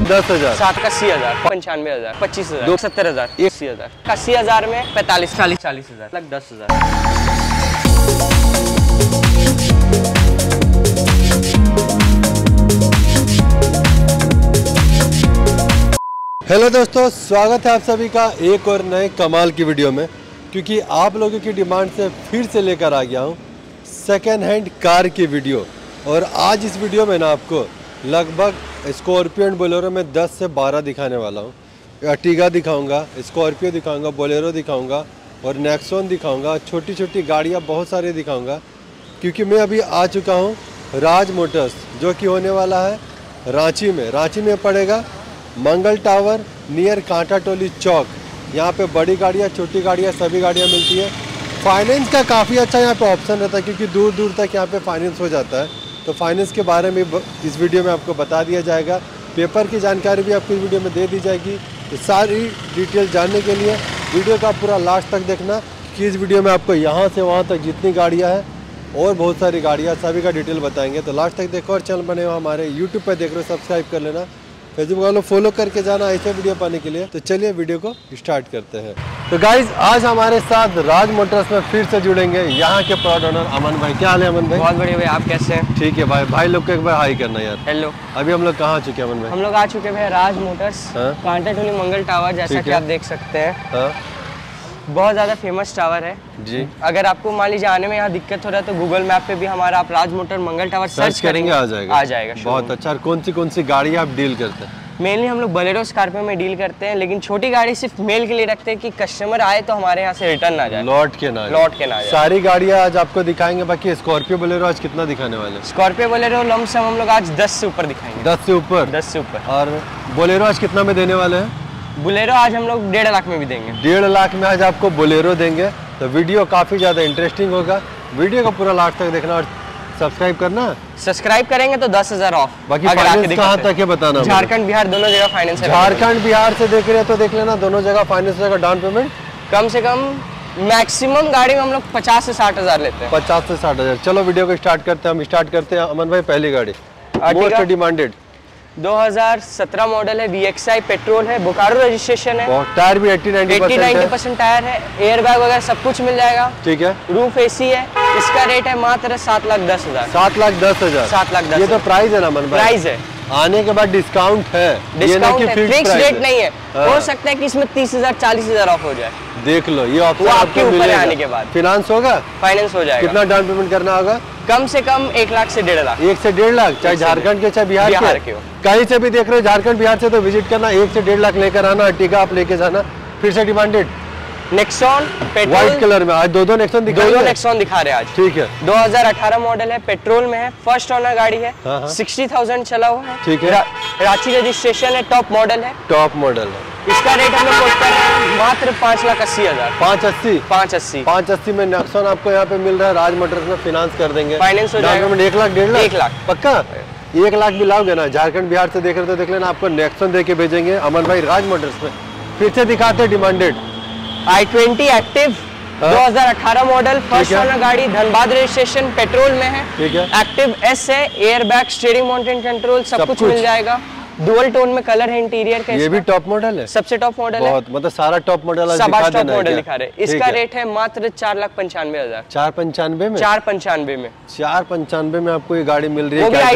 10,000, 7 का 80,000, 95,000, 25,000, 70,000, 80,000, 80,000 में 45, 40,000, लग 10,000। हेलो दोस्तों, स्वागत है आप सभी का एक और नए कमाल की वीडियो में। क्योंकि आप लोगों की डिमांड से फिर से लेकर आ गया हूँ सेकेंड हैंड कार की वीडियो। और आज इस वीडियो में ना आपको लगभग स्कॉर्पियो एंड बोलेरो में 10 से 12 दिखाने वाला हूँ। अर्टिगा दिखाऊंगा, स्कॉर्पियो दिखाऊंगा, बोलेरो दिखाऊंगा और नेक्सॉन दिखाऊंगा। छोटी छोटी गाड़ियाँ बहुत सारी दिखाऊंगा। क्योंकि मैं अभी आ चुका हूँ राज मोटर्स, जो कि होने वाला है रांची में। रांची में पड़ेगा मंगल टावर नियर कांटा टोली चौक। यहाँ पे बड़ी गाड़ियाँ, छोटी गाड़ियाँ, सभी गाड़ियाँ मिलती है। फाइनेंस का काफ़ी अच्छा यहाँ पे ऑप्शन रहता है, क्योंकि दूर दूर तक यहाँ पे फाइनेंस हो जाता है। तो फाइनेंस के बारे में इस वीडियो में आपको बता दिया जाएगा। पेपर की जानकारी भी आपको इस वीडियो में दे दी जाएगी। तो सारी डिटेल जानने के लिए वीडियो का पूरा लास्ट तक देखना, कि इस वीडियो में आपको यहाँ से वहाँ तक जितनी गाड़ियाँ हैं और बहुत सारी गाड़ियाँ सभी का डिटेल बताएंगे। तो लास्ट तक देखो। और चैनल बने हो हमारे यूट्यूब पर देख रहे हो, सब्सक्राइब कर लेना। फेसबुक वालों फॉलो करके जाना ऐसे वीडियो पाने के लिए। तो चलिए वीडियो को स्टार्ट करते हैं। तो गाइज, आज हमारे साथ राज मोटर्स में फिर से जुड़ेंगे यहाँ के प्राउड ओनर अमन भाई। क्या हाल है अमन भाई? बहुत बढ़िया भाई, आप कैसे हैं? ठीक है भाई। भाई लोग को एक बार हाई करना यार। हेलो। अभी हम लोग कहाँ आ चुके हैं अमन भाई? हम लोग आ चुके हैं राज मोटर्स, हाँ? कांटा टोली मंगल टावर, जैसा कि आप देख सकते हैं। हाँ? बहुत ज़्यादा फेमस टावर है जी। अगर आपको मान लीजिए आने में यहाँ दिक्कत हो रहा है तो गूगल मैप पे भी हमारा आप Raj motor Mangal tower search करेंगे, आ जाएगा। बहुत अच्छा। और कौन सी गाड़ी आप डील करते हैं? मेनली हम लोग बोलेरो स्कॉर्पियो में डील करते हैं, लेकिन छोटी गाड़ी सिर्फ मेल के लिए रखते हैं कि कस्टमर आए तो हमारे यहाँ से रिटर्न ना जाए, लौट के ना जाए। सारी गाड़ियाँ आज आपको दिखाएंगे। बाकी स्कॉर्पियो बोलेरो आज कितना दिखाने वाले हैं? स्कॉर्पियो बोलेरो लमसम हम लोग आज 10 से ऊपर दिखाएंगे। 10 से ऊपर? 10 से ऊपर। और बोलेरो आज कितना में देने वाले हैं? बोलेरो आज हम लोग 1.5 लाख में भी देंगे। 1.5 लाख में आज आपको बोलेरो देंगे। तो वीडियो काफ़ी ज़्यादा इंटरेस्टिंग होगा। वीडियो का पूरा लास्ट तक देखना और सब्सक्राइब करना। सब्सक्राइब करेंगे तो 10,000 ऑफ। बाकी फाइनेंस कहाँ तक है बताना। झारखंड बिहार दोनों जगह फाइनेंस है। झारखंड बिहार से देख रहे हैं तो देख लेना, दोनों जगह फाइनेंस रहेगा। डाउन पेमेंट कम से कम मैक्सिमम गाड़ी में हम लोग 50 से 60,000 लेते हैं। 50 से 60,000। चलो वीडियो को स्टार्ट करते हैं। हम स्टार्ट करते हैं अमन भाई, पहली गाड़ी मोस्ट डिमांडेड 2017 मॉडल है, VXI पेट्रोल है, बोकारो रजिस्ट्रेशन है। टायर भी 80-90% टायर है, एयर बैग वगैरह सब कुछ मिल जाएगा। ठीक है। रूफ AC है। इसका रेट है मात्र 7,10,000। 7,10,000। 7,10,000 ये तो प्राइस है ना मन भाई? प्राइस है। आने के बाद डिस्काउंट है। डिस्काउंट है, फिक्स रेट नहीं है। हो सकता है कि इसमें 30,000 40,000 ऑफ हो जाए। देख लो, ये ऑप्शन आपके ऊपर है। आने के बाद फाइनेंस होगा? फाइनेंस हो जाएगा। कितना डाउन पेमेंट करना होगा? कम से कम 1 लाख से 1.5 लाख। 1 से 1.5 लाख, चाहे झारखंड के चाहे बिहार के हो। कहीं से भी देख रहे हो झारखंड बिहार से तो विजिट करना। 1 से 1.5 लाख लेकर आना। अर्टिगा आप लेके जाना। फिर से demanded Nexon petrol white colour में। आज दो नेक्सॉन दिखा रहे हैं। नेक्सॉन दिखा रहे हैं आज। ठीक है। 2018 मॉडल है, पेट्रोल में है, फर्स्ट ओनर गाड़ी है। 60,000 चला हुआ है। ठीक है। रांची रजिस्ट्रेशन है, टॉप मॉडल है। टॉप मॉडल है। इसका रेट हम लोग कोट कर रहे हैं मात्र 5,80,000। 580? 580। 580 में नेक्सॉन आपको यहाँ पे मिल रहा है। राज मोटर्स में फाइनेंस कर देंगे। फाइनेंस हो जाएगा। 1 लाख 1.5 लाख? 1 लाख पक्का? 1 लाख भी लाओगे ना, झारखंड बिहार से देख रहे तो देख लेना, आपको नेक्सॉन दे के भेजेंगे अमन भाई राज मोटर्स में। फिर से दिखाते demanded i20 active 2018 model, first owner गाड़ी, धनबाद रजिस्ट्रेशन, पेट्रोल में है। ठीक है। एक्टिव S है, air bag, steering mounted control सब कुछ मिल जाएगा। डुअल टोन में कलर है इंटीरियर का। ये भी टॉप मॉडल है? सबसे टॉप मॉडल है। बहुत, मतलब सारा टॉप मॉडल दिखा रहे हैं। इसका रेट है मात्र 4,95,000। 495 में? 495 में। 495 में आपको ये गाड़ी मिल रही है। वो भी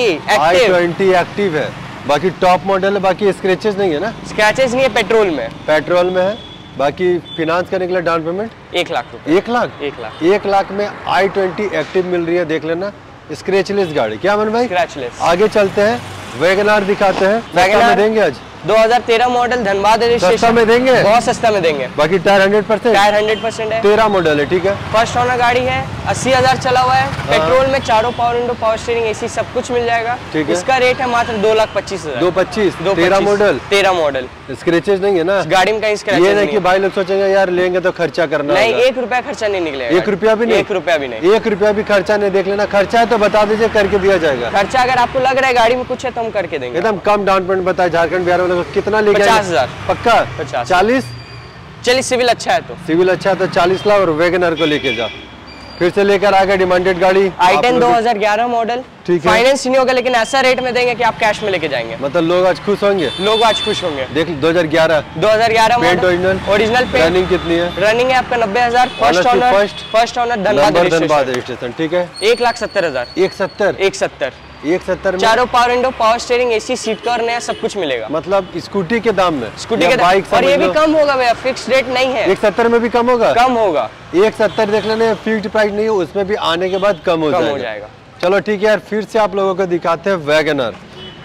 i20 एक्टिव है। बाकी टॉप मॉडल है। बाकी स्क्रैचेस नहीं है ना? स्क्रैचेस नहीं है, पेट्रोल में। पेट्रोल में है। बाकी फाइनेंस करने के लिए डाउन पेमेंट 1 लाख रुपए। 1 लाख? 1 लाख में i20 एक्टिव मिल रही है। देख लेना, स्क्रैचलेस गाड़ी। क्या मन भाई? स्क्रैचलेस। आगे चलते हैं, वैगनआर दिखाते हैं। वैगनआर देंगे आज? 2013 मॉडल, धनबाद रजिस्ट्रेशन। सस्ता में देंगे? बहुत सस्ता में देंगे। बाकी टायर 100%? टायर 100% है। 13 मॉडल है। ठीक है। फर्स्ट ओनर गाड़ी है, 80,000 चला हुआ है। पेट्रोल में, चारों power window, power steering, AC सब कुछ मिल जाएगा। ठीक है। इसका रेट है मात्र 2,25,000। 2,25? 13 मॉडल? 13 मॉडल। स्क्रैचेस नहीं है ना गाड़ी में? कहीं स्क्रैच ये नहीं कि भाई लोग सोचेंगे यार लेंगे तो खर्चा करना नहीं। 1 रुपया खर्चा नहीं निकलेगा। 1 रुपया भी नहीं? 1 रुपया भी नहीं। 1 रुपया भी खर्चा नहीं। देख लेना, खर्चा है तो बता दीजिए, करके दिया जाएगा। खर्चा अगर आपको लग रहा है गाड़ी में कुछ है तो हम करके देंगे। एकदम कम डाउन पेमेंट बताए। झारखंड बिहार वालों को कितना लेके? 50,000। पक्का? 50। 40? चलिए, सिविल अच्छा है तो। सिविल अच्छा है तो 40 लाख और वैगनआर को लेके जा। फिर से लेकर आ गए डिमांडेड गाड़ी i10 2011 मॉडल। ठीक है, फाइनेंस नहीं होगा लेकिन ऐसा रेट में देंगे कि आप कैश में लेके जाएंगे। मतलब लोग आज खुश होंगे, लोग आज खुश होंगे। देख 2011 पेंट ओरिजिनल पेंट। रनिंग कितनी है? रनिंग है आपका 90,000। First owner Dhanbad registration. ठीक है, 1,70,000। 1,70 चारों power window, power steering, AC, seat cover नया सब कुछ मिलेगा। मतलब स्कूटी के दाम में, स्कूटी के बाइक और ये भी कम होगा भैया, फिक्स रेट नहीं है। 1,70 में भी कम होगा, कम होगा। 1,70 देख लेने, फिक्स्ड प्राइस नहीं है, उसमें भी आने के बाद कम हो जाएगा। चलो ठीक है यार, फिर से आप लोगों को दिखाते हैं वैगनर।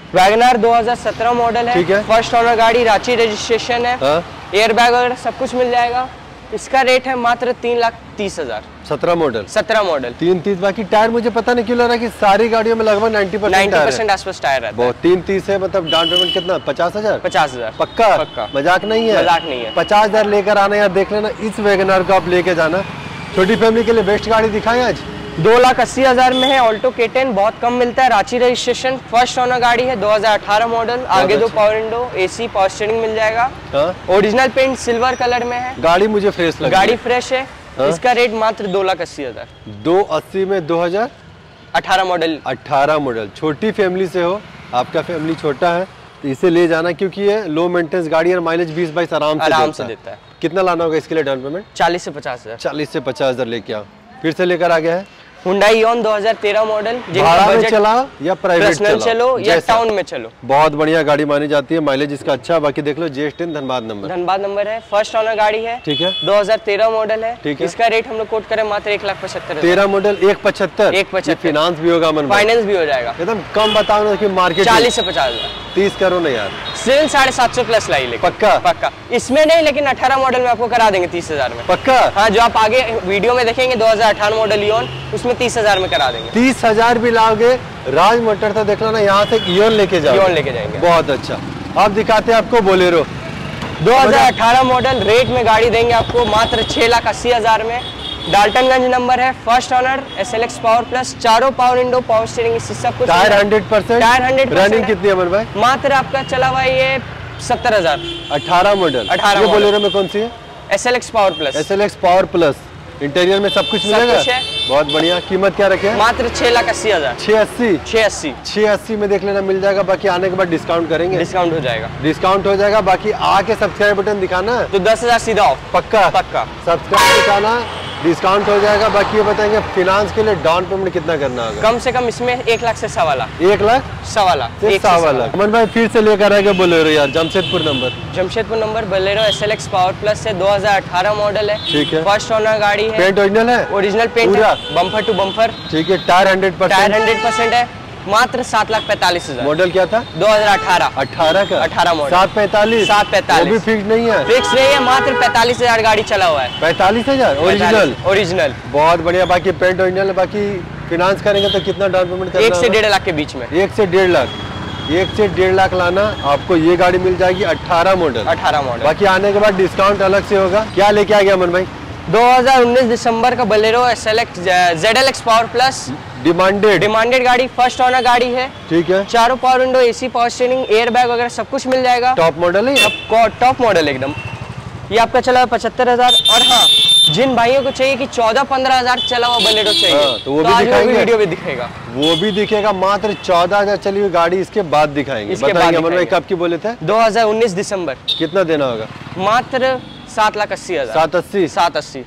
2017 मॉडल है। ठीक है, फर्स्ट ओनर गाड़ी, रांची रजिस्ट्रेशन है। एयर बैग वगैरह सब कुछ मिल जाएगा। इसका रेट है मात्र 3,30,000। 17 मॉडल 3,30। बाकी टायर मुझे पता नहीं क्यों लग रहा है कि सारी गाड़ियों में लगभग 90% आसपास टायर रहता है। 3,30 है, मतलब डाउन पेमेंट कितना? 50,000। 50,000 पक्का? मजाक नहीं है, 50,000 लेकर आना यार। देख लेना, इस वैगनर को आप लेके जाना। छोटी फैमिली के लिए बेस्ट गाड़ी दिखाएं आज। 2,80,000 में है। ऑल्टो K10 बहुत कम मिलता है, रांची रजिस्ट्रेशन, फर्स्ट ओनर गाड़ी है, 2018 मॉडल। आगे दो power window, AC, power steering मिल जाएगा। ओरिजिनल पेंट सिल्वर कलर में है। गाड़ी मुझे फ्रेश लगी, गाड़ी फ्रेश है। इसका रेट मात्र 2,80,000। 2,80 में 2018 मॉडल। छोटी फैमिली से हो, आपका फैमिली छोटा है तो इसे ले जाना, क्योंकि ये लो मेंटेनेंस गाड़ी है, माइलेज 20-22 आराम से देता है। कितना लाना होगा इसके लिए डाउन पेमेंट? 40 से 50,000। 40 से 50,000 लेके आओ। फिर से लेकर आ गया है Hyundai Ion 2013 मॉडल। भाड़ा में चला या प्राइवेट चलो या टाउन में चलो, बहुत बढ़िया गाड़ी मानी जाती है। माइलेज इसका अच्छा। बाकी देख लो, GS10 धनबाद नंबर है। फर्स्ट ओनर गाड़ी है। ठीक है, 2013 मॉडल है। ठीक है, इसका रेट हम लोग कोट करें मात्र 1,75,000। 13 मॉडल 1,75। फाइनेंस भी होगा, फाइनेंस भी हो जाएगा। एकदम कम बताओ ना कि मार्केट 40 से 50,000। 30 करो ना यार, सेल 750 प्लस लाई। पक्का इसमें नहीं, लेकिन 18 मॉडल में आपको करा देंगे 30,000 में। पक्का? हाँ, जो आप आगे वीडियो में देखेंगे 2018 मॉडल इयोन, उसमें 30,000 में करा देंगे। 30,000 भी लाओगे, राज मोटर था देख लेना, यहाँ से इयोन लेके जाएंगे। बहुत अच्छा। अब दिखाते हैं आपको बोलेरो 2018 मॉडल। रेट में गाड़ी देंगे आपको मात्र 6,80,000 में। डाल्टनगंज नंबर है। First owner, SLX power plus, चारों पावर विंडो, पावर स्टीयरिंग, सब कुछ। टायर 100%। रनिंग कितनी है अमन भाई? मात्र आपका चला हुआ ये 70,000। 18 मॉडल। ये बोलेरो में कौन सी है? SLX power plus. इंटीरियर में सब कुछ मिलेगा, बहुत बढ़िया। कीमत क्या रखे? मात्र 6,80,000। 680 में देख लेना, मिल जाएगा। बाकी आने के बाद डिस्काउंट करेंगे, डिस्काउंट हो जाएगा। बाकी आके सब्सक्राइब बटन दिखाना तो 10,000 सीधा ऑफ। पक्का सब्सक्राइब दिखाना, डिस्काउंट हो जाएगा। बाकी ये बताएंगे फाइनेंस के लिए डाउन पेमेंट कितना करना होगा? कम से कम इसमें 1 लाख से 1.25 लाख। 1 लाख 1.25 लाख। अमन भाई फिर से लेकर आएगा बोलेरो यार, Jamshedpur number Bolero SLX power plus है, 2018 मॉडल है। ठीक है, फर्स्ट ओनर गाड़ी है। पेंट ओरिजिनल पेंट है, बम्पर टू बम्पर। ठीक है, टायर 100% है। मात्र 7,45,000। मॉडल क्या था? 2018 18 मॉडल। 7,45 वो भी फिक्स नहीं है, फिक्स नहीं है। मात्र 45,000 गाड़ी चला हुआ है। 45,000 ओरिजिनल। बहुत बढ़िया। बाकी पेंट ओरिजिनल है। बाकी फाइनेंस करेंगे तो कितना डाउन पेमेंट करना? 1 से 1.5 लाख के बीच में। 1 से 1.5 लाख लाना, आपको ये गाड़ी मिल जाएगी। 18 मॉडल। बाकी आने के बाद डिस्काउंट अलग से होगा। क्या लेके आ गया अमन भाई? 2019 दिसंबर का Bolero ZLX power plus. Demanded गाड़ी, फर्स्ट ओनर गाड़ी है। ठीक है, चारों power window, AC, power steering, air bag वगैरह सब कुछ मिल जाएगा। टॉप मॉडल है, टॉप मॉडल एकदम। ये आपका चला 75,000। और हाँ, जिन भाइयों को चाहिए कि 14-15,000 चला हुआ बोलेरो चाहिए, तो वो भी दिखाएंगे, वीडियो भी दिखेगा। वो भी दिखेगा। मात्र 14,000 चली हुई गाड़ी इसके बाद दिखाएंगे। बताएंगे कब की बोले थे? 2019 दिसंबर। कितना देना होगा? मात्र 7,80,000। 780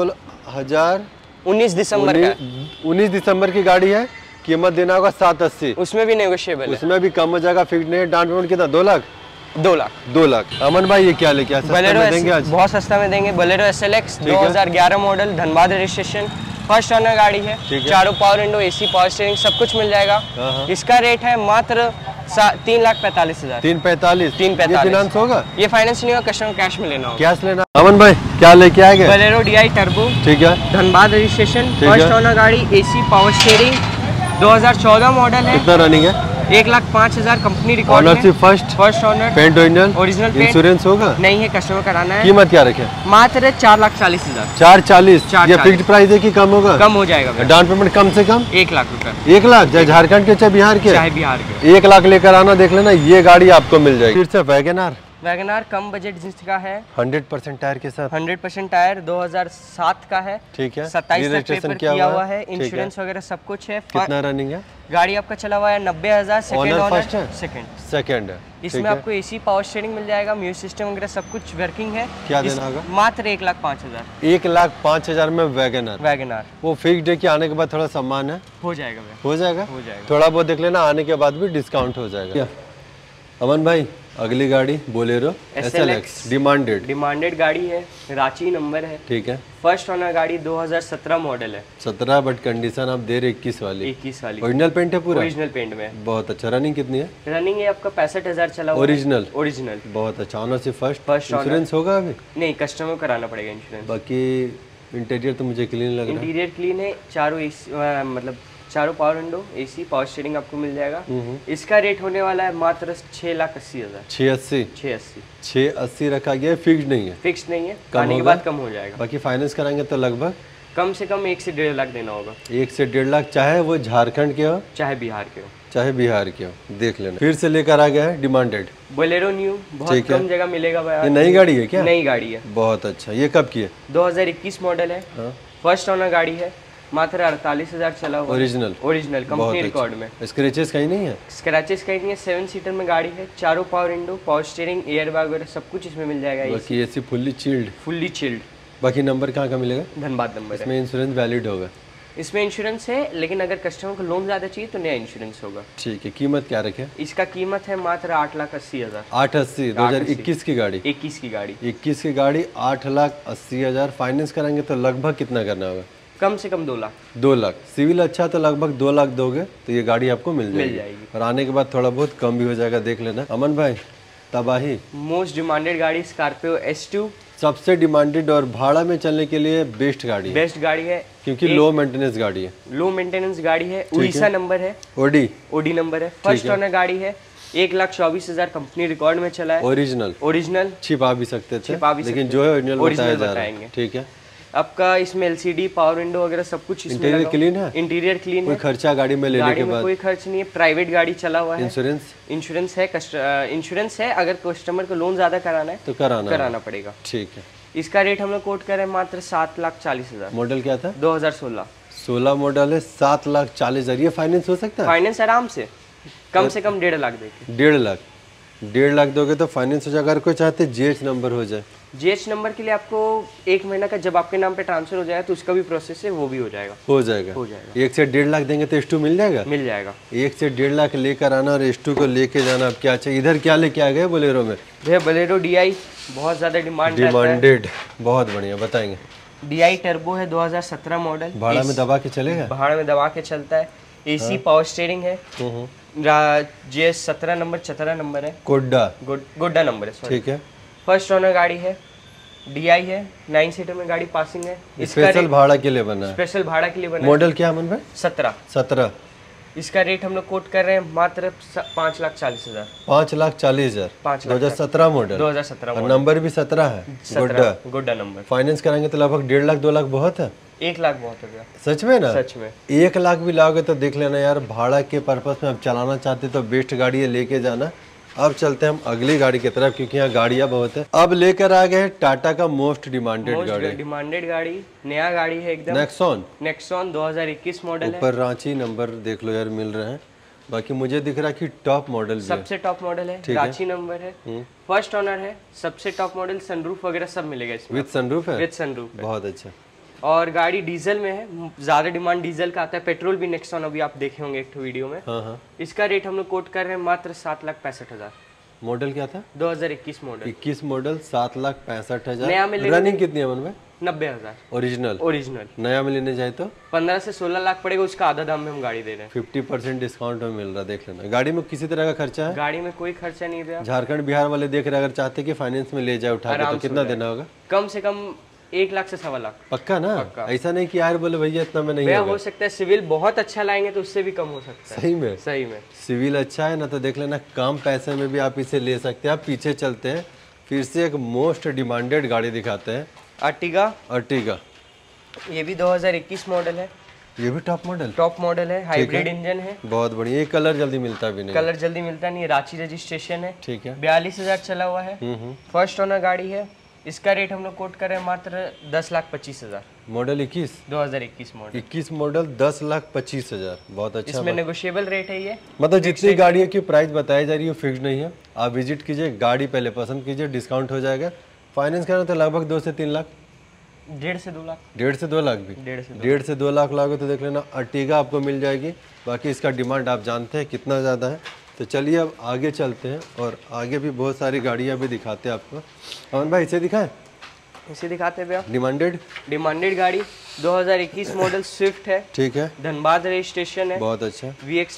2019 दिसंबर की गाड़ी है। कीमत देना होगा 780। उसमें भी नेगोशिएबल, उसमें भी कम हो जाएगा। फिक्स नहीं है। डाउन पेमेंट कितना? 2 लाख। 2 लाख। अमन भाई ये क्या लेके देंगे आज? बहुत सस्ता में देंगे। Bolero SLX 2011 model, Dhanbad registration, first owner गाड़ी है। चारों power window, AC, power steering सब कुछ मिल जाएगा। इसका रेट है मात्र 3,45,000। 3,45 फाइनेंस होगा? ये फाइनेंस नहीं होगा, कस्टमर कैश में लेना होगा। कैश लेना। अमन भाई क्या लेके आएंगे? Bolero DI turbo. ठीक है, धनबाद रजिस्ट्रेशन, फर्स्ट ओनर गाड़ी, एसी, पावर स्टीयरिंग, 2014 मॉडल है। कितना रनिंग है? 1,05,000 कंपनी रिकॉर्ड में। First owner, paint original, insurance होगा? नहीं है, कस्टमर कराना है। कीमत क्या रखे? मात्र 4,40,000। 4,40। ये फिक्स्ड प्राइस है कि कम होगा? कम हो जाएगा। डाउन पेमेंट कम से कम 1 लाख रुपए। 1 लाख, चाहे झारखंड के चाहे बिहार के। 1 लाख लेकर आना, देख लेना, ये गाड़ी आपको मिल जाएगी। फिर से वैगनर वैगनार कम बजट जिसका है 100% टायर के साथ, 100% टायर 2007 का है, ठीक है, 27 तक पेपर किया हुआ है, इंश्योरेंस वगैरह सब कुछ है। कितना रनिंग है? गाड़ी आपका चला हुआ है 90,000, सेकंड है। इसमें आपको एसी पावर स्टीयरिंग मिल जाएगा, म्यूजिक सिस्टम वगैरह सब कुछ वर्किंग है। क्या देना होगा? मात्र 1,05,000। 1,05,000 में वैगनार। वो फिक्स डे के आने के बाद थोड़ा सम्मान है, हो जाएगा हो जाएगा, थोड़ा बहुत देख लेना, आने के बाद भी डिस्काउंट हो जाएगा। अमन भाई अगली गाड़ी बोलेरो SLX डिमांडेड गाड़ी है, रांची नंबर है, ठीक है। फर्स्ट ओनर गाड़ी 2017 मॉडल है। 17 बट कंडीशन आप दे रहे 21 वाली। ओरिजिनल पेंट है पूरा? ओरिजिनल पेंट में। बहुत अच्छा। रनिंग कितनी है? रनिंग है आपका 65,000 चला हुआ। ओरिजिनल? बहुत अच्छा। ऑनरशिप फर्स्ट इंश्योरेंस होगा अभी? नहीं, कस्टमर को कराना पड़ेगा इंश्योरेंस। बाकी इंटीरियर तो मुझे क्लीन लग रहा है। इंटीरियर क्लीन है, चारों power window, AC power steering आपको मिल जाएगा। इसका रेट होने वाला है मात्र 6,80,000। 680 रखा गया है, फिक्स नहीं है? फिक्स नहीं है, आने के बाद कम हो जाएगा। बाकी फाइनेंस कराएंगे तो लगभग कम से कम 1 से 1.5 लाख देना होगा। 1 से 1.5 लाख, चाहे वो झारखंड के हो चाहे बिहार के हो। देख लेना। फिर से लेकर आ गया है डिमांडेड बोलेरो न्यू, बहुत कम जगह मिलेगा भाई। ये नई गाड़ी है क्या? नई गाड़ी है। बहुत अच्छा। ये कब की है? 2021 मॉडल है, फर्स्ट ओनर गाड़ी है, मात्र 48,000 चला हुआ। ओरिजिनल कंपनी रिकॉर्ड में। स्क्रैचेस कहीं नहीं है? स्क्रैचेस कहीं नहीं है। 7 सीटर में गाड़ी है, चारों power window, power steering, air bag वगैरह सब कुछ इसमें मिल जाएगा। बाकी एसी फुल्ली चिल्ड। बाकी नंबर कहाँ का मिलेगा? धनबाद नंबर। इसमें इंश्योरेंस वैलिड होगा? इसमें इंश्योरेंस है, लेकिन अगर कस्टमर को लोन ज्यादा चाहिए तो नया इंश्योरेंस होगा। ठीक है। कीमत क्या रखे? इसका कीमत है मात्र 8,80,000। 880। 2021 की गाड़ी? 21 की गाड़ी। 8,80,000। फाइनेंस कराएंगे तो लगभग कितना करना होगा? कम से कम 2 लाख। 2 लाख। सिविल अच्छा तो लगभग 2 लाख दोगे तो ये गाड़ी आपको मिल जाएगी। और आने के बाद थोड़ा बहुत कम भी हो जाएगा, देख लेना। अमन भाई तबाही मोस्ट डिमांडेड गाड़ी स्कॉर्पियो S2, सबसे डिमांडेड और भाड़ा में चलने के लिए बेस्ट गाड़ी है क्योंकि लो मेंटेनेंस गाड़ी है। उड़ीसा नंबर है, ओडी नंबर है, फर्स्ट ओनर गाड़ी है। 1,24,000 कंपनी रिकॉर्ड में चला है। ओरिजिनल छिपा भी सकते थे, लेकिन जो है ओरिजिनल बताएंगे, ठीक है। आपका इसमें LCD पावर विंडो वगैरह सब कुछ इसमें इंटीरियर क्लीन है। कोई खर्चा गाड़ी में लेने के बाद? कोई खर्च नहीं है, प्राइवेट गाड़ी चला हुआ है। इंश्योरेंस है। अगर कस्टमर को लोन ज्यादा कराना है तो कराना पड़ेगा, ठीक है। इसका रेट हम लोग कोट कर रहे हैं मात्र 7,40,000। मॉडल क्या था? 2016 मॉडल है। 7,40,000। ये फाइनेंस हो सकता है? फाइनेंस आराम से कम 1.5 लाख देके। 1.5 लाख दोगे तो फाइनेंस हो जाएगा। अगर कोई चाहते GH नंबर हो जाए? GH नंबर के लिए आपको 1 महीना का जब आपके नाम पे ट्रांसफर हो जाएगा तो उसका भी प्रोसेस है, वो भी हो जाएगा। 1 से 1.5 लाख देंगे तो S2 मिल जाएगा। 1 से 1.5 लाख लेकर आना और S2 को लेके जाना। अब क्या चाहिए? इधर क्या लेके आ गए बोलेरो में? भैया बोलेरो DI बहुत ज्यादा डिमांडेड, बहुत बढ़िया, बताएंगे। DI टर्बो है, 2017 मॉडल। भाड़ा में दबा के चलेगा? भाड़ा में दबा के चलता है। AC पावर स्टीयरिंग है। GS 17 नंबर है। गोड्डा नंबर है, ठीक है। फर्स्ट ओनर गाड़ी है, DI है, 9 सीटर में गाड़ी पासिंग है। स्पेशल भाड़ा के लिए बना है। मॉडल क्या है? 17। इसका रेट हम लोग कोट कर रहे हैं मात्र 5,40,000। 5,40,000। 2017 मॉडल। नंबर भी 17 है। गोड्डा नंबर। फाइनेंस कराएंगे तो लगभग 1.5 लाख 2 लाख बहुत है। 1 लाख बहुत हो गया। सच में ना? सच में। 1 लाख भी लाओगे तो देख लेना यार, भाड़ा के पर्पस में आप चलाना चाहते तो बेस्ट गाड़ी है, लेके जाना। अब चलते हैं हम अगली गाड़ी की तरफ क्योंकि यहाँ गाड़ियाँ बहुत है। अब लेकर आ गए टाटा का मोस्ट डिमांडेड गाड़ी, नया गाड़ी है एकदम। नेक्सॉन 2021 मॉडल है। ऊपर रांची नंबर देख लो यार, मिल रहे हैं। बाकी मुझे दिख रहा है कि टॉप मॉडल, सबसे टॉप मॉडल है। रांची नंबर है, फर्स्ट ओनर है, सबसे टॉप मॉडल। सनरूफ वगैरह सब मिलेगा इसमें। विद सनरूफ है? With sunroof. बहुत अच्छा। और गाड़ी डीजल में है, ज्यादा डिमांड डीजल का आता है। पेट्रोल भी नेक्सॉन अभी आप देखे होंगे एक वीडियो में। इसका रेट हम लोग कोट कर रहे हैं मात्र 7,65,000। मॉडल क्या था? 2021 मॉडल। 21 मॉडल, 7,65,000। नया में रनिंग कितनी है मन में? 90,000। ओरिजिनल। नया में लेने जाए तो 15 से 16 लाख पड़ेगा, उसका आधा दाम में हम गाड़ी दे रहे हैं। 50% डिस्काउंट में मिल रहा है, देख लेना। गाड़ी में किसी तरह का खर्चा है? गाड़ी में कोई खर्चा नहीं दिया। झारखंड बिहार वाले देख रहे, अगर चाहते कि फाइनेंस में ले जाए उठा के तो कितना देना होगा? कम से कम 1 लाख से 1.25 लाख। पक्का ना? ऐसा नहीं कि यार बोले भैया इतना में नहीं हो सकता है। सिविल बहुत अच्छा लाएंगे तो उससे भी कम हो सकता है। सही में सिविल अच्छा है ना तो देख लेना, कम पैसे में भी आप इसे ले सकते हैं। आप पीछे चलते हैं, फिर से एक मोस्ट डिमांडेड गाड़ी दिखाते हैं। अर्टिगा। ये भी 2021 मॉडल है। ये भी टॉप मॉडल? टॉप मॉडल है, हाइब्रिड इंजन है। बहुत बढ़िया। ये कलर जल्दी मिलता भी नहीं? कलर जल्दी मिलता नहीं, रांची रजिस्ट्रेशन है। ठीक है। 42,000 चला हुआ है। फर्स्ट ओनर गाड़ी है। इसका रेट हम लोग कोट कर रहे हैं मात्र 10,25,000। मॉडल 21? 2021 मॉडल। 21 मॉडल 10,25,000। बहुत अच्छा। इसमें नेगोशिएबल रेट है ये। मतलब जितनी गाड़ियों की प्राइस बताई जा रही है फिक्स नहीं है। आप विजिट कीजिए, गाड़ी पहले पसंद कीजिए, डिस्काउंट हो जाएगा। फाइनेंस करना तो लगभग 2 से 3 लाख, 1.5 से 2 लाख। 1.5 से 2 लाख भी? 1.5 से 2 लाख लागो तो देख लेना अर्टिगा आपको मिल जाएगी। बाकी इसका डिमांड आप जानते हैं कितना ज़्यादा है। तो चलिए अब आगे चलते हैं और आगे भी बहुत सारी गाड़ियाँ भी दिखाते हैं आपको। अमन भाई इसे दिखाएं? इसे दिखाते हैं भैया। डिमांडेड गाड़ी 2021 मॉडल स्विफ्ट है। ठीक है। धनबाद रजिस्ट्रेशन है। बहुत अच्छा।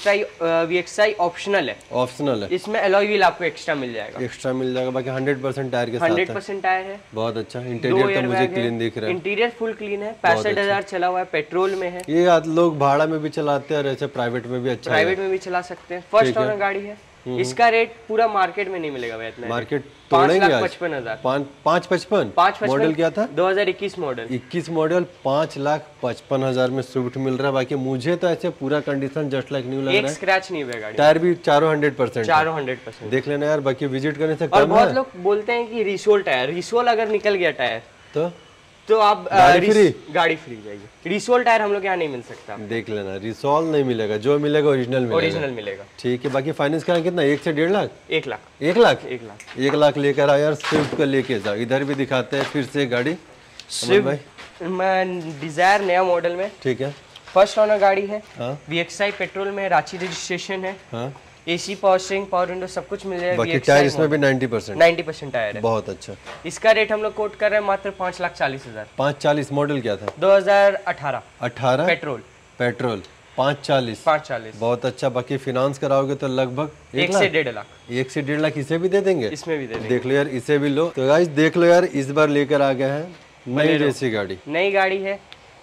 VXI ऑप्शनल है। इसमें अलॉय व्हील आपको एक्स्ट्रा मिल जाएगा। बाकी 100% टायर के साथ 100% टायर है। बहुत अच्छा। इंटीरियर तो मुझे क्लीन दिख रहा है। इंटीरियर फुल क्लीन है। 65,000 चला हुआ है, पेट्रोल में है। ये लोग भाड़ा में भी चलाते हैं और ऐसे प्राइवेट में भी अच्छा, प्राइवेट में भी चला सकते हैं। फर्स्ट ओनर गाड़ी है। इसका रेट पूरा मार्केट में नहीं मिलेगा भैया। मार्केट 5,55,000। 5,55,000 मॉडल क्या था? 2021 मॉडल। 21 मॉडल 5,55,000 में स्विफ्ट मिल रहा है। बाकी मुझे तो ऐसे पूरा कंडीशन जस्ट लाइक न्यू लग रहा है। एक स्क्रैच नहीं हुआ गाड़ी। टायर भी चारों 100%। 100% देख लेना यार। बाकी विजिट करने से और बहुत लोग बोलते हैं कि रिसोल टायर, रिसोल अगर निकल गया टायर तो आप गाड़ी फ्री जाएगी। रिसोल टायर हम लोग यहाँ नहीं मिल सकता। देख लेना, रिसोल नहीं मिलेगा, जो मिलेगा ओरिजिनल मिलेगा। ठीक है। बाकी फाइनेंस करा कितना? 1 से 1.5 लाख? 1 लाख। 1 लाख लेकर आया यार। स्विफ्ट को लेके जाओ। इधर भी दिखाते हैं फिर से गाड़ी। स्विफ्ट डिजायर नया मॉडल में। ठीक है। फर्स्ट ओनर गाड़ी है। VXI पेट्रोल में, रांची रजिस्ट्रेशन है। AC power steering, power window सब कुछ मिल जाएगा। बाकी टायर इसमें भी 90% टायर है। बहुत अच्छा। इसका रेट हम लोग कोट कर रहे हैं मात्र 5,40,000। 5,40,000 मॉडल क्या था? 2018 पेट्रोल 5,40,000। बहुत अच्छा। बाकी फिनांस कराओगे तो लगभग 1 से 1.5 लाख। 1 से 1.5 लाख इसे भी दे देंगे? इसमें भी दे देंगे। देख लो यार, इसे भी लो। तो गाइस देख लो यार, इस बार लेकर आ गए हैं नई जैसी गाड़ी। नई गाड़ी है,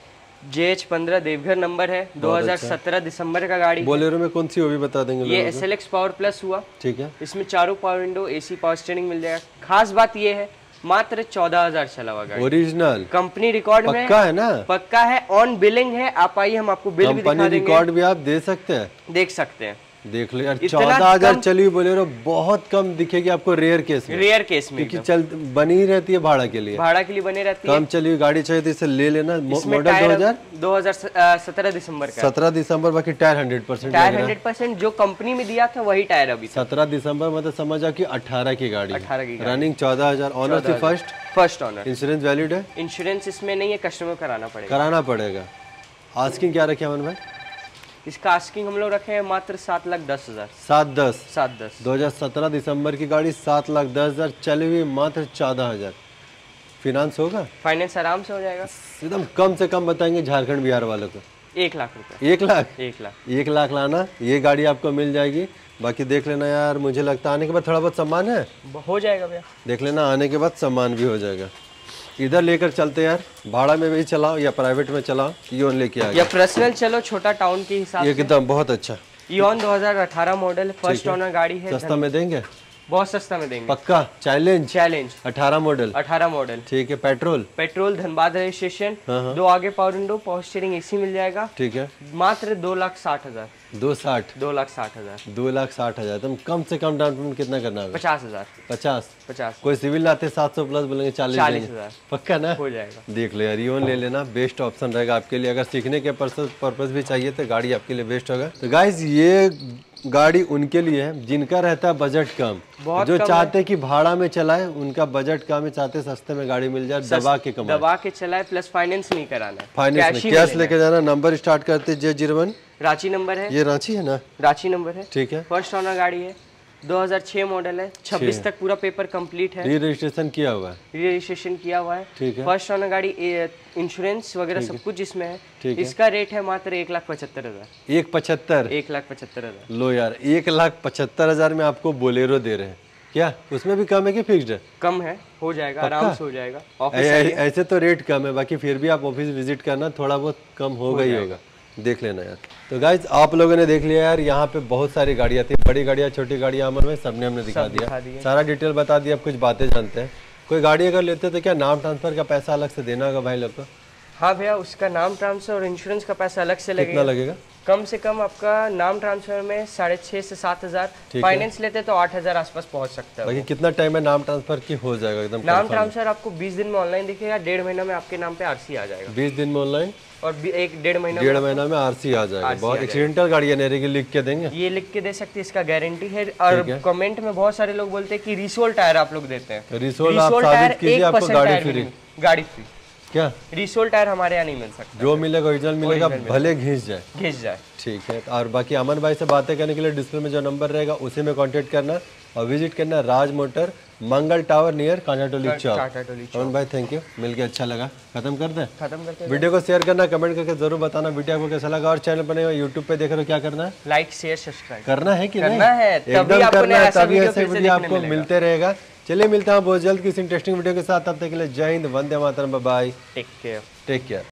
JH15 देवघर नंबर है। 2017 दिसंबर का गाड़ी। बोलेरो में कौन सी वो भी बता देंगे? ये SLX पावर प्लस हुआ। ठीक है। इसमें चारों power window, AC power steering मिल जाएगा। खास बात ये है मात्र 14,000 चला हुआ गाड़ी। ओरिजिनल कंपनी रिकॉर्ड में पक्का है ना? पक्का है। ऑन बिलिंग है। आप आइए, हम आपको बिल भी दिखा देंगे। रिकॉर्ड भी आप दे सकते हैं, देख सकते हैं। देख लो यार, 14,000 चली बोलेरो बहुत कम दिखेगी आपको रेयर केस में। क्योंकि चल बनी रहती है भाड़ा के लिए बनी रहती है। कम चली हुई गाड़ी चाहिए तो इसे ले लेना। मॉडल 2017 दिसंबर का। 17 दिसंबर। बाकी टायर 100%। जो कंपनी में दिया था वही टायर अभी। 17 दिसंबर मतलब समझ आओ कि 18 की गाड़ी। रनिंग 14,000। ऑनर से फर्स्ट ओनर। इंश्योरेंस वैलिड है? इंश्योरेंस इसमें नहीं है, कस्टमर कराना पड़ेगा। आस्किंग क्या रखे अमन भाई? इसका आस्किंग हम लोग रखे हैं मात्र 7,10,000। 7,10,000। 2017 दिसंबर की गाड़ी 7,10,000 चली हुई, मात्र 14,000। फिनांस होगा? फाइनेंस आराम से हो जाएगा। एकदम कम से कम बताएंगे झारखंड बिहार वालों को 1 लाख रुपए। 1 लाख लाना, ये गाड़ी आपको मिल जाएगी। बाकी देख लेना यार, मुझे लगता है आने के बाद थोड़ा बहुत सामान है, हो जाएगा भैया। देख लेना, आने के बाद सामान भी हो जाएगा। इधर लेकर चलते यार, भाड़ा में भी चलाओ या प्राइवेट में चलाओ। इयोन लेके आ गया, या पर्सनल चलो, छोटा टाउन के हिसाब से एकदम बहुत अच्छा। इयोन 2018 मॉडल, फर्स्ट ओनर गाड़ी है। सस्ता में देंगे? बहुत सस्ता में देंगे पक्का। Challenge 18 model. ठीक है। Petrol Dhanbad registration. 2 आगे power window, power steering, AC मिल जाएगा। ठीक है। मात्र 2,60,000। 2,60,000। 2,60,000। तुम कम से कम डाउन पेमेंट कितना करना है? 50,000। 50। कोई सिविल लाते 700 प्लस बोलेंगे 40,000। पक्का ना? हो जाएगा। देख लो यार, इयोन ले लेना, बेस्ट ऑप्शन रहेगा आपके लिए। अगर सीखने के पर्पस भी चाहिए तो गाड़ी आपके लिए बेस्ट होगा। तो गाइज ये गाड़ी उनके लिए है जिनका रहता है बजट कम, जो चाहते कि भाड़ा में चलाए, उनका बजट कम है, चाहते सस्ते में गाड़ी मिल जाए, दबा के चलाए, प्लस फाइनेंस नहीं कराना है। फाइनेंस में कैश लेके जाना। नंबर स्टार्ट करते J01। रांची नंबर है। ये रांची है ना? रांची नंबर है। ठीक है। फर्स्ट ओनर गाड़ी है, 2006 मॉडल है। 26 तक पूरा पेपर कंप्लीट है। रजिस्ट्रेशन किया हुआ है। ठीक है। फर्स्ट ओनर गाड़ी, इंश्योरेंस वगैरह सब कुछ इसमें है। इसका रेट है मात्र 1,75,000। 1,75,000। लो यार, 1,75,000 में आपको बोलेरो दे रहे हैं क्या? उसमें भी कम है कि फिक्स्ड है? कम है, हो जाएगा, आराम से हो जाएगा। ऐसे तो रेट कम है, बाकी फिर भी आप ऑफिस विजिट करना, थोड़ा बहुत कम होगा ही होगा। देख लेना यार। तो गाइज आप लोगों ने देख लिया यार, यहाँ पे बहुत सारी गाड़ियाँ थी, बड़ी गाड़ियाँ, छोटी गाड़ियाँ, अमन में सबने हमने दिखा दिया। सारा डिटेल बता दिया। अब कुछ बातें जानते हैं। कोई गाड़ी अगर लेते तो क्या नाम ट्रांसफर का पैसा अलग से देना होगा भाई लोग को? हाँ भैया, उसका नाम ट्रांसफर और इंश्योरेंस का पैसा अलग से कितना लगेगा? कम से कम आपका नाम ट्रांसफर में 6,500 से 7,000, फाइनेंस लेते तो 8,000 आसपास पहुंच सकता है। बाकी कितना टाइम में नाम ट्रांसफर की हो जाएगा एकदम? नाम ट्रांसफर आपको 20 दिन में ऑनलाइन दिखेगा, 1.5 महीना में आपके नाम पे आरसी आ जाएगा। 20 दिन में ऑनलाइन और 1.5 महीना में आरसी आ जाएगा। बहुत एक्सीडेंटल गाड़ी है, नहीं कि लिख के देंगे? ये लिख के दे सकते हैं, इसका गारंटी है। और कमेंट में बहुत सारे लोग बोलते हैं कि रिसोल टायर आप लोग देते हैं। रिसोल आप साबित कीजिए, आपको गाड़ी फ्री। क्या रिसोल टायर हमारे यहाँ नहीं मिल सकता? जो मिलेगा ओरिजिनल मिलेगा, भले घिस जाए। ठीक है। और बाकी अमन भाई से बातें करने के लिए डिस्प्ले में जो नंबर रहेगा उसी में कांटेक्ट करना और विजिट करना Raj motor, Mangal tower near Kantatoli Chowk. Aman भाई थैंक यू, मिलके अच्छा लगा। खत्म करते हैं। वीडियो को शेयर करना, कमेंट करके जरूर बताना वीडियो आपको कैसा लगा। और चैनल पर यूट्यूब पे देख रहे हो, क्या करना है? लाइक शेयर सब्सक्राइब करना है कि नहीं? एकदम करना है, तभी ऐसे वीडियो आपको मिलते रहेगा। चलिए मिलता हूँ बहुत जल्द किसी इंटरेस्टिंग वीडियो के साथ। तब तक के लिए जय हिंद, वंदे मातरम, बाय बाय, टेक केयर।